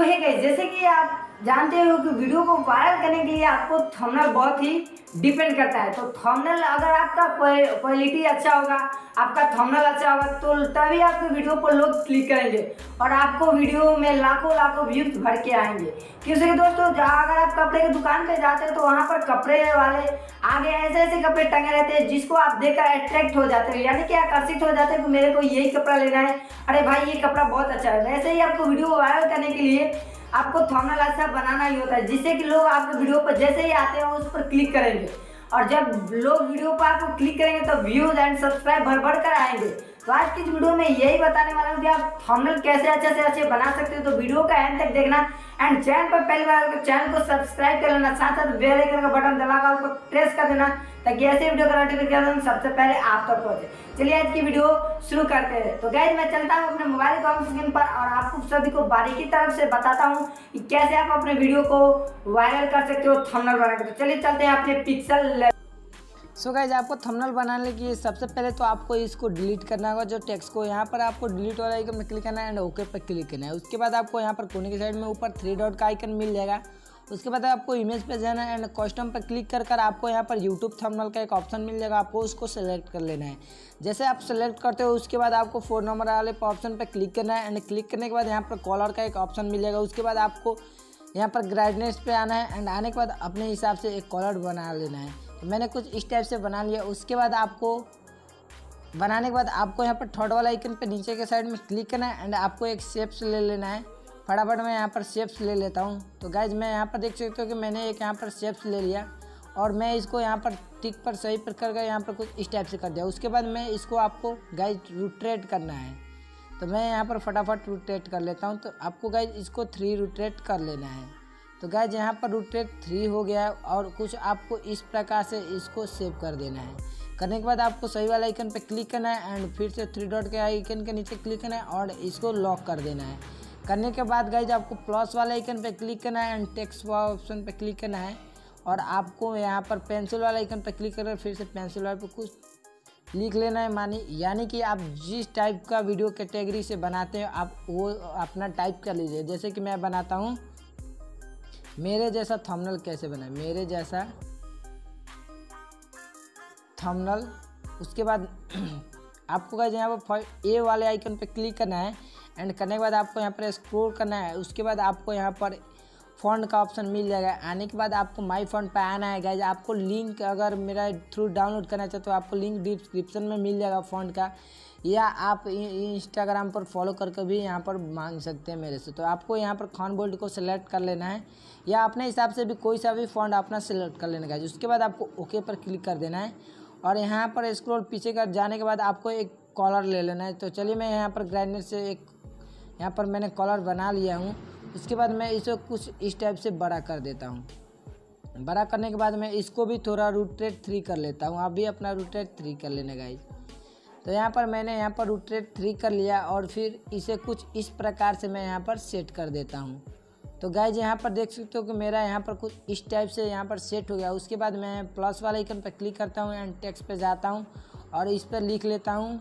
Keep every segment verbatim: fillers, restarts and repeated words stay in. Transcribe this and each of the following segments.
है गाइस, जैसे कि आप जानते हो कि वीडियो को वायरल करने के लिए आपको थंबनेल बहुत ही डिपेंड करता है। तो थंबनेल अगर आपका क्वालिटी अच्छा होगा, आपका थंबनेल अच्छा होगा, तो तभी आपके वीडियो पर लोग क्लिक करेंगे और आपको वीडियो में लाखों लाखों व्यूज भर के आएंगे। क्योंकि दोस्तों अगर आप कपड़े की दुकान पे जाते हो तो वहाँ पर कपड़े वाले आगे ऐसे ऐसे कपड़े टंगे रहते हैं जिसको आप देखकर अट्रैक्ट हो जाते हो, यानी कि आकर्षित हो जाते हैं कि मेरे को यही कपड़ा लेना है, अरे भाई ये कपड़ा बहुत अच्छा है। वैसे ही आपको वीडियो वायरल करने के लिए आपको थंबनेल अच्छा बनाना ही होता है, जिससे कि लोग आपके वीडियो पर जैसे ही आते हैं उस पर क्लिक करेंगे और जब लोग वीडियो पर आपको क्लिक करेंगे तो व्यूज एंड सब्सक्राइब भर भर कर आएंगे। तो आज की इस वीडियो में यही बताने वाला हूँ कि आप थंबनेल कैसे अच्छे से अच्छे बना सकते हो। तो वीडियो का एंड तक देखना एंड चैनल पर पहली बार तो चैनल को सब्सक्राइब कर लेना, साथ साथ बेल आइकन का बटन दबाकर उसको प्रेस कर देना ताकि ऐसे वीडियो का नोटिफिकेशन सबसे पहले आप तक पहुंचे। चलिए आज की वीडियो शुरू करते हैं। तो गाइस मैं चलता हूँ अपने मोबाइल को स्क्रीन पर और आपको सभी को बारीकी तरफ से बताता हूँ कि कैसे आप अपने वीडियो को वायरल कर सकते हो थंबनेल बनाकर। तो चलिए चलते हैं अपने पिक्सल। सो गाइज आपको थंबनेल बनाने के लिए सबसे पहले तो आपको इसको डिलीट करना होगा, जो टेक्स्ट को यहाँ पर आपको डिलीट वाला आइकन में क्लिक करना है एंड ओके पर क्लिक करना है। उसके बाद आपको यहाँ पर कोने की साइड में ऊपर थ्री डॉट का आइकन मिल जाएगा। उसके बाद आपको इमेज पे जाना है एंड कस्टम पर क्लिक कर कर आपको यहाँ पर यूट्यूब थंबनेल का एक ऑप्शन मिल जाएगा, आपको उसको सेलेक्ट कर लेना है। जैसे आप सेलेक्ट करते हो उसके बाद आपको फोर नंबर वाले ऑप्शन पर क्लिक करना है एंड क्लिक करने के बाद यहाँ पर कलर का एक ऑप्शन मिल जाएगा। उसके बाद आपको यहाँ पर ब्राइटनेस पे आना है एंड आने के बाद अपने हिसाब से एक कलर बना लेना है। तो मैंने कुछ इस टाइप से बना लिया। उसके बाद आपको बनाने के बाद आपको यहाँ पर थर्ड वाला आइकन पे नीचे के साइड में क्लिक करना है एंड आपको एक शेप्स ले लेना है। फटाफट मैं यहाँ पर शेप्स ले लेता हूँ। तो गाइज मैं यहाँ पर देख सकते हो कि मैंने एक यहाँ पर शेप्स ले लिया और मैं इसको यहाँ पर टिक पर सही पर करके यहाँ पर कुछ इस टाइप से कर दिया। उसके बाद मैं इसको आपको गाइज रोटेट करना है। तो मैं यहाँ पर फटाफट रोटेट कर लेता हूँ। तो आपको गाइज इसको थ्री रोटेट कर लेना है। तो गाइज यहाँ पर रोटेट थ्री हो गया है और कुछ आपको इस प्रकार से इसको सेव कर देना है। करने के बाद आपको सही वाला आइकन पे क्लिक करना है एंड फिर से थ्री डॉट के आइकन के नीचे क्लिक करना है और इसको लॉक कर देना है। करने के बाद गाइज आपको प्लस वाला आइकन पे क्लिक करना है एंड टेक्स्ट ऑप्शन पे क्लिक करना है और आपको यहाँ पर पेंसिल वाला आइकन पे क्लिक करना है, फिर से पेंसिल वाले पे कुछ लिख लेना है। मानी यानी कि आप जिस टाइप का वीडियो कैटेगरी से बनाते हैं आप वो अपना टाइप कर लीजिए। जैसे कि मैं बनाता हूँ मेरे जैसा थंबनेल कैसे बनाए, मेरे जैसा थंबनेल। उसके बाद आपको गाइस यहाँ पर ए वाले आइकन पे क्लिक करना है एंड करने के बाद आपको यहाँ पर स्क्रॉल करना है। उसके बाद आपको यहाँ पर फ़ॉन्ट का ऑप्शन मिल जाएगा। आने के बाद आपको माई फ़ॉन्ट पे आना है गाइस। आपको लिंक अगर मेरा थ्रू डाउनलोड करना चाहते हो आपको लिंक डिस्क्रिप्शन में मिल जाएगा फ़ॉन्ट का, या आप इंस्टाग्राम पर फॉलो करके भी यहाँ पर मांग सकते हैं मेरे से। तो आपको यहाँ पर खान बोल्ड को सिलेक्ट कर लेना है या अपने हिसाब से भी कोई सा भी फ़ॉन्ट अपना सिलेक्ट कर लेना है। उसके बाद आपको ओके पर क्लिक कर देना है और यहाँ पर स्क्रॉल पीछे कर जाने के बाद आपको एक कलर ले लेना है। तो चलिए मैं यहाँ पर ब्राइटनेस से एक यहाँ पर मैंने कलर बना लिया हूँ। उसके बाद मैं इसे कुछ इस टाइप से बड़ा कर देता हूँ। बड़ा करने के बाद मैं इसको भी थोड़ा रोटेट थ्री कर लेता हूँ। आप भी अपना रोटेट थ्री कर लेना गाइज। तो यहाँ पर मैंने यहाँ पर रोटेट थ्री कर लिया और फिर इसे कुछ इस प्रकार से मैं यहाँ पर सेट कर देता हूँ। तो गाइज यहाँ पर देख सकते हो कि मेरा यहाँ पर कुछ इस टाइप से यहाँ पर सेट हो गया। उसके बाद मैं प्लस वाला आइकन पर क्लिक करता हूँ एंड टेक्स्ट पे जाता हूँ और इस पर लिख लेता हूँ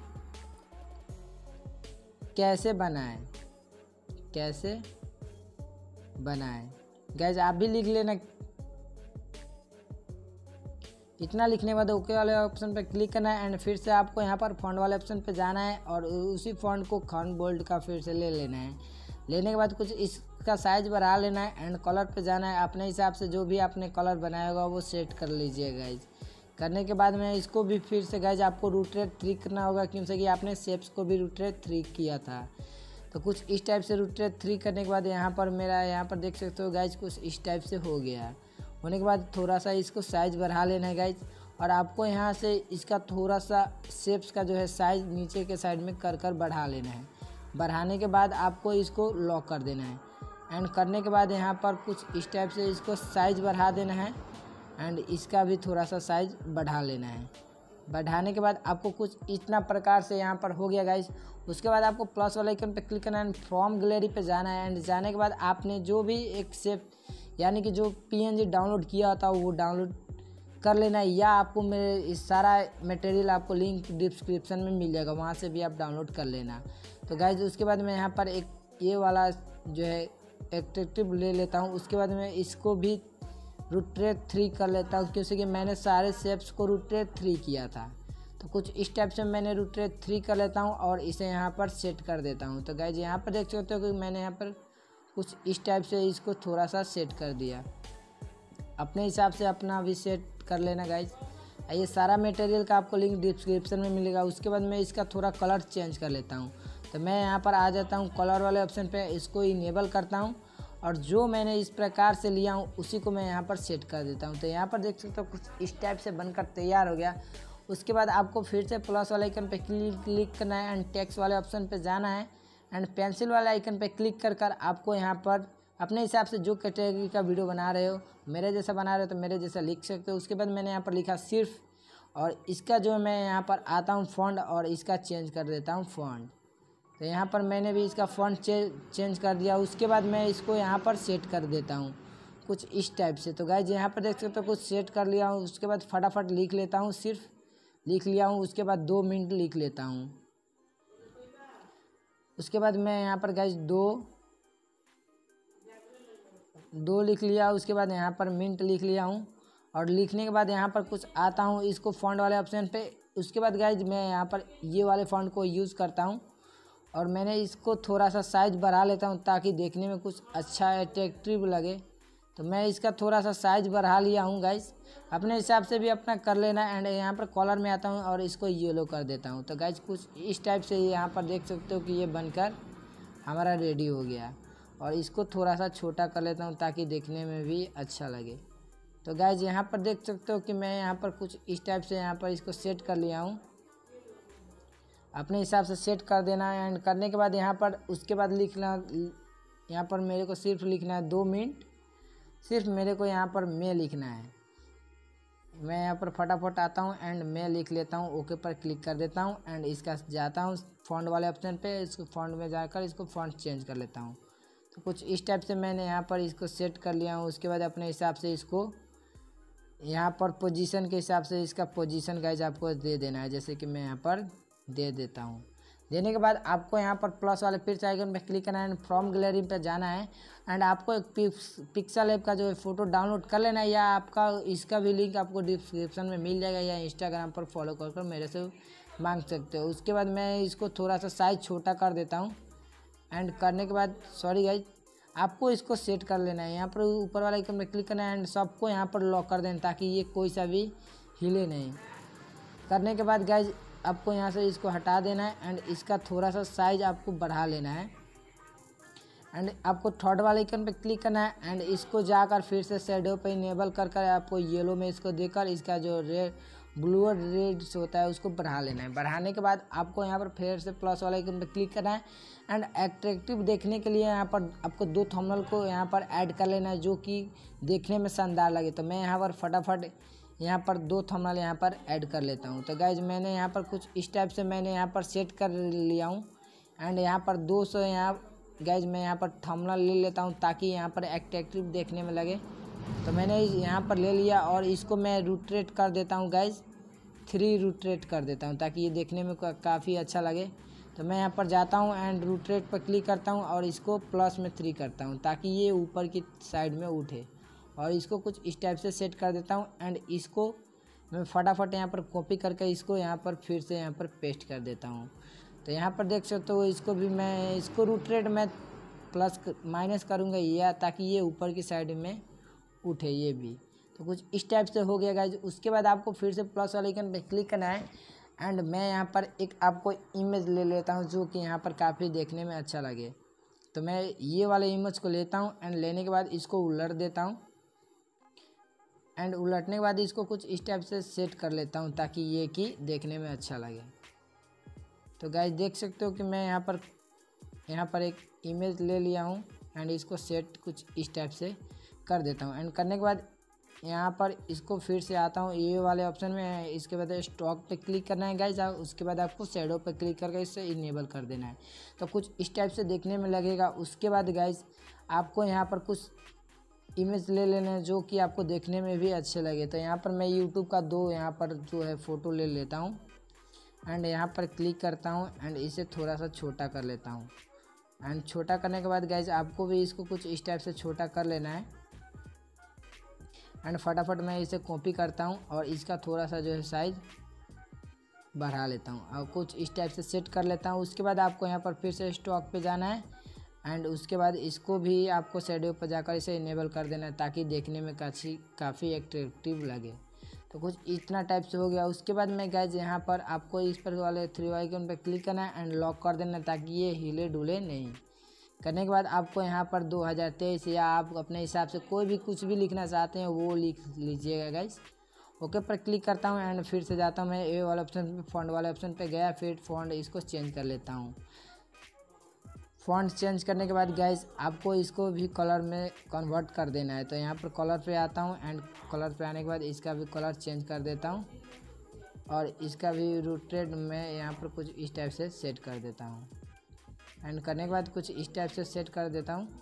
कैसे बनाएं, कैसे बनाएं। गाइज आप भी लिख लेना। इतना लिखने के बाद ओके वाले ऑप्शन पे क्लिक करना है एंड फिर से आपको यहाँ पर फॉन्ट वाले ऑप्शन पे जाना है और उसी फॉन्ट को खान बोल्ड का फिर से ले लेना है। लेने के बाद कुछ इसका साइज बढ़ा लेना है एंड कलर पे जाना है। अपने हिसाब से जो भी आपने कलर बनाया होगा वो सेट कर लीजिए गाइज। करने के बाद में इसको भी फिर से गाइज आपको रोटेट थ्री करना होगा, क्योंकि कि आपने शेप्स को भी रोटेट थ्री किया था। तो कुछ इस टाइप से रोटेट थ्री करने के बाद यहाँ पर मेरा यहाँ पर देख सकते हो गाइज कुछ इस टाइप से हो गया। होने के बाद थोड़ा सा इसको साइज़ बढ़ा लेना है गाइज और आपको यहाँ से इसका थोड़ा सा शेप्स का जो है साइज़ नीचे के साइड में कर कर बढ़ा लेना है। बढ़ाने के बाद आपको इसको लॉक कर देना है एंड करने के बाद यहाँ पर कुछ इस टाइप से इसको साइज़ बढ़ा देना है एंड इसका भी थोड़ा सा साइज़ बढ़ा लेना है। बढ़ाने के बाद आपको कुछ इतना प्रकार से यहाँ पर हो गया गाइज। उसके बाद आपको प्लस वाला आइकन पे क्लिक करना है एंड फ्रॉम गैलरी पे जाना है एंड जाने के बाद आपने जो भी एक शेप यानी कि जो पीएनजी डाउनलोड किया था वो डाउनलोड कर लेना है, या आपको मेरे इस सारा मटेरियल आपको लिंक डिस्क्रिप्शन में मिल जाएगा, वहाँ से भी आप डाउनलोड कर लेना। तो गाइज उसके बाद मैं यहाँ पर एक ये वाला जो है एट्रैक्टिव ले लेता हूँ। उसके बाद मैं इसको भी रोटेट थ्री कर लेता हूँ, क्योंकि मैंने सारे शेप्स को रोटेट थ्री किया था। तो कुछ इस टाइप से मैंने रोटेट थ्री कर लेता हूँ और इसे यहाँ पर सेट कर देता हूँ। तो गाइज यहाँ पर देख सकते हो कि मैंने यहाँ पर कुछ इस टाइप से इसको थोड़ा सा सेट कर दिया। अपने हिसाब से अपना भी सेट कर लेना गाइज। ये सारा मटेरियल का आपको लिंक डिस्क्रिप्शन में मिलेगा। उसके बाद मैं इसका थोड़ा कलर चेंज कर लेता हूँ। तो मैं यहाँ पर आ जाता हूँ कलर वाले ऑप्शन पे, इसको इनेबल करता हूँ और जो मैंने इस प्रकार से लिया हूँ उसी को मैं यहाँ पर सेट कर देता हूँ। तो यहाँ पर देख सकते हो कुछ इस टाइप से बनकर तैयार हो गया। उसके बाद आपको फिर से प्लस वाले आइकन पे क्लिक करना है एंड टेक्स्ट वाले ऑप्शन पे जाना है एंड पेंसिल वाले आइकन पे क्लिक कर कर आपको यहाँ पर अपने हिसाब से जो कैटेगरी का वीडियो बना रहे हो, मेरे जैसा बना रहे हो तो मेरे जैसा लिख सकते हो। उसके बाद मैंने यहाँ पर लिखा सिर्फ, और इसका जो मैं यहाँ पर आता हूँ फॉन्ट और इसका चेंज कर देता हूँ फॉन्ट। तो यहाँ पर मैंने भी इसका फॉन्ट चे, चेंज कर दिया। उसके बाद मैं इसको यहाँ पर सेट कर देता हूँ कुछ इस टाइप से। तो गाइज यहाँ पर देख सकते हो कुछ सेट कर लिया हूँ। उसके बाद फटाफट लिख लेता हूँ, सिर्फ लिख लिया हूँ। उसके बाद दो मिनट लिख लेता हूँ। उसके बाद मैं यहाँ पर गाइज दो दो लिख लिया। उसके बाद यहाँ पर मिनट लिख लिया हूँ और लिखने के बाद यहाँ पर कुछ आता हूँ इसको फॉन्ट वाले ऑप्शन पे। उसके बाद गाइज मैं यहाँ पर ये वाले फॉन्ट को यूज़ करता हूँ और मैंने इसको थोड़ा सा साइज़ बढ़ा लेता हूँ ताकि देखने में कुछ अच्छा अट्रैक्टिव लगे। तो मैं इसका थोड़ा सा साइज़ बढ़ा लिया हूँ गाइज। अपने हिसाब से भी अपना कर लेना। एंड यहाँ पर कॉलर में आता हूँ और इसको येलो कर देता हूँ। तो गाइज कुछ इस टाइप से यहाँ पर देख सकते हो कि ये बनकर हमारा रेडी हो गया। और इसको थोड़ा सा छोटा कर लेता हूँ ताकि देखने में भी अच्छा लगे। तो गाइज यहाँ पर देख सकते हो कि मैं यहाँ पर कुछ इस टाइप से यहाँ पर इसको सेट कर लिया हूँ। अपने हिसाब से सेट कर देना है। एंड करने के बाद यहाँ पर उसके बाद लिखना, यहाँ पर मेरे को सिर्फ लिखना है दो मिनट, सिर्फ मेरे को यहाँ पर मैं लिखना है। मैं यहाँ पर फटाफट आता हूँ एंड मैं लिख लेता हूँ। ओके पर क्लिक कर देता हूँ एंड इसका जाता हूँ फॉन्ट वाले ऑप्शन पे। इसको फॉन्ट में जाकर इसको फॉन्ट चेंज कर लेता हूँ। तो कुछ इस टाइप से मैंने यहाँ पर इसको सेट कर लिया हूँ। उसके बाद अपने हिसाब से इसको यहाँ पर पोजीशन के हिसाब से इसका पोजीशन गाइज आपको दे देना है। जैसे कि मैं यहाँ पर दे देता हूँ। देने के बाद आपको यहाँ पर प्लस वाले फिर से आइकन पे क्लिक करना है एंड फ्रॉम गैलरी पे जाना है एंड आपको एक पिक्सल ऐप का जो है फ़ोटो डाउनलोड कर लेना है, या आपका इसका भी लिंक आपको डिस्क्रिप्शन में मिल जाएगा, या इंस्टाग्राम पर फॉलो कर कर मेरे से मांग सकते हो। उसके बाद मैं इसको थोड़ा सा साइज़ छोटा कर देता हूँ एंड करने के बाद सॉरी गाइज आपको इसको सेट कर लेना है। यहाँ पर ऊपर वाला आइकन पे क्लिक करना है एंड सबको यहाँ पर लॉक कर देना ताकि ये कोई सा भी हिले नहीं। करने के बाद गाइज आपको यहाँ से इसको हटा देना है एंड इसका थोड़ा सा साइज़ आपको बढ़ा लेना है एंड आपको थर्ड वाले आइकन पे क्लिक करना है एंड इसको जाकर फिर से शैडो पे इनेबल कर कर आपको येलो में इसको देकर इसका जो रेड ब्लू और रेड होता है उसको बढ़ा लेना है। बढ़ाने के बाद आपको यहाँ पर फिर से प्लस वाले आइकन पे क्लिक करना है एंड एट्रैक्टिव देखने के लिए यहाँ पर आपको दो थंबनेल को यहाँ पर ऐड कर लेना है जो कि देखने में शानदार लगे। तो मैं यहाँ पर फटाफट यहाँ पर दो थंबनेल यहाँ पर ऐड कर लेता हूँ। तो गाइज मैंने यहाँ पर कुछ इस टाइप से मैंने यहाँ पर सेट कर लिया हूँ एंड यहाँ पर दो सौ यहाँ गाइज मैं यहाँ पर थंबनेल ले लेता हूँ ताकि यहाँ पर अट्रैक्टिव देखने में लगे। तो मैंने यहाँ पर ले लिया और इसको मैं रोटेट कर देता हूँ गाइज, थ्री रोटेट कर देता हूँ ताकि ये देखने में काफ़ी अच्छा लगे। तो मैं यहाँ पर जाता हूँ एंड रोटेट पर क्लिक करता हूँ और इसको प्लस में थ्री करता हूँ ताकि ये ऊपर की साइड में उठे और इसको कुछ इस टाइप से सेट कर देता हूँ एंड इसको मैं फटाफट यहाँ पर कॉपी करके इसको यहाँ पर फिर से यहाँ पर पेस्ट कर देता हूँ। तो यहाँ पर देख सकते हो इसको भी मैं इसको रोटेट में प्लस माइनस करूँगा या ताकि ये ऊपर की साइड में उठे ये भी। तो कुछ इस टाइप से हो गया गाइज। उसके बाद आपको फिर से प्लस वाले आइकन पे क्लिक करना है एंड मैं यहाँ पर एक आपको इमेज ले लेता हूँ जो कि यहाँ पर काफ़ी देखने में अच्छा लगे। तो मैं ये वाले इमेज को लेता हूँ एंड लेने के बाद इसको उलट देता हूँ एंड उलटने के बाद इसको कुछ इस टाइप से सेट कर लेता हूँ ताकि ये कि देखने में अच्छा लगे। तो गाइज देख सकते हो कि मैं यहाँ पर यहाँ पर एक इमेज ले लिया हूँ एंड इसको सेट कुछ इस टाइप से कर देता हूँ एंड करने के बाद यहाँ पर इसको फिर से आता हूँ ये वाले ऑप्शन में। इसके बाद स्टॉक पे क्लिक करना है गाइज, उसके बाद आपको शैडो पे क्लिक करके इससे इनेबल कर देना है। तो कुछ इस टाइप से देखने में लगेगा। उसके बाद गाइज आपको यहाँ पर कुछ इमेज ले लेना है जो कि आपको देखने में भी अच्छे लगे। तो यहाँ पर मैं यूट्यूब का दो यहाँ पर जो है फ़ोटो ले लेता हूँ एंड यहाँ पर क्लिक करता हूँ एंड इसे थोड़ा सा छोटा कर लेता हूँ। एंड छोटा करने के बाद गाइज आपको भी इसको कुछ इस टाइप से छोटा कर लेना है। एंड फटाफट मैं इसे कॉपी करता हूँ और इसका थोड़ा सा जो है साइज़ बढ़ा लेता हूँ और कुछ इस टाइप से सेट कर लेता हूँ। उसके बाद आपको यहाँ पर फिर से स्टॉक पे जाना है एंड उसके बाद इसको भी आपको शैडो पर जाकर इसे इनेबल कर देना है ताकि देखने में काफ़ी काफ़ी अट्रैक्टिव लगे। तो कुछ इतना टाइप से हो गया। उसके बाद मैं गाइज यहाँ पर आपको इस पर वाले थ्री आइकन पर क्लिक करना है एंड लॉक कर देना है ताकि ये हिले डुले नहीं। करने के बाद आपको यहाँ पर दो हज़ार तेईस या आप अपने हिसाब से कोई भी कुछ भी लिखना चाहते हैं वो लिख लीजिएगा गाइज। ओके पर क्लिक करता हूँ एंड फिर से जाता हूँ मैं ए वाले ऑप्शन पे, फॉन्ट वाले ऑप्शन पे गया, फिर फॉन्ट इसको चेंज कर लेता हूँ। फॉन्ट चेंज करने के बाद गाइज आपको इसको भी कलर में कन्वर्ट कर देना है। तो यहाँ पर कलर पे आता हूँ एंड कलर पे आने के बाद इसका भी कलर चेंज कर देता हूँ और इसका भी रोटेट मैं यहाँ पर कुछ इस टाइप से सेट कर देता हूँ। एंड करने के बाद कुछ इस टाइप से सेट कर देता हूँ।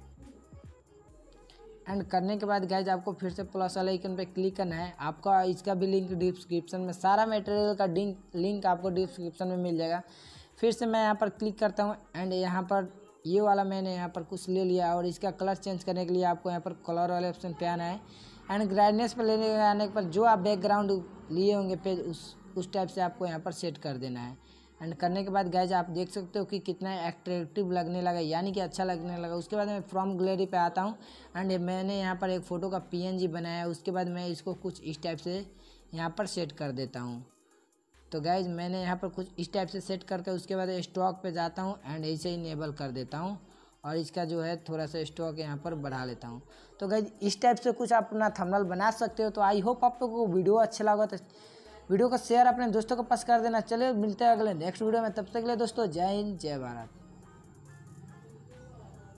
एंड करने के बाद गाइज आपको फिर से प्लस वाले आइकन पे क्लिक करना है। आपका इसका भी लिंक डिस्क्रिप्शन में, सारा मटेरियल का लिंक लिंक आपको डिस्क्रिप्शन में मिल जाएगा। फिर से मैं यहाँ पर क्लिक करता हूँ एंड यहाँ पर ये वाला मैंने यहाँ पर कुछ ले लिया और इसका कलर चेंज करने के लिए आपको यहाँ पर कलर वाले ऑप्शन पे आना है एंड ब्राइटनेस पर लेने आने पर जो आप बैकग्राउंड लिए होंगे पेज उस उस टाइप से आपको यहाँ पर सेट कर देना है। एंड करने के बाद गाइज आप देख सकते हो कि कितना अट्रैक्टिव लगने लगा, यानी कि अच्छा लगने लगा। उसके बाद मैं फ्रॉम गैलरी पे आता हूँ एंड मैंने यहाँ पर एक फ़ोटो का पीएनजी बनाया। उसके बाद मैं इसको कुछ इस टाइप से यहाँ पर सेट कर देता हूँ। तो गाइज मैंने यहाँ पर कुछ इस टाइप से सेट करके उसके बाद स्टॉक पे जाता हूँ एंड ऐसे इनेबल कर देता हूँ और इसका जो है थोड़ा सा स्टॉक यहाँ पर बढ़ा लेता हूँ। तो गाइज इस टाइप से कुछ आप अपना थंबनेल बना सकते हो। तो आई होप आप लोगों को वीडियो अच्छा लगा तो वीडियो को शेयर अपने दोस्तों को पास कर देना। चलिए मिलते हैं अगले नेक्स्ट वीडियो में, तब तक के लिए दोस्तों जय हिंद जय भारत।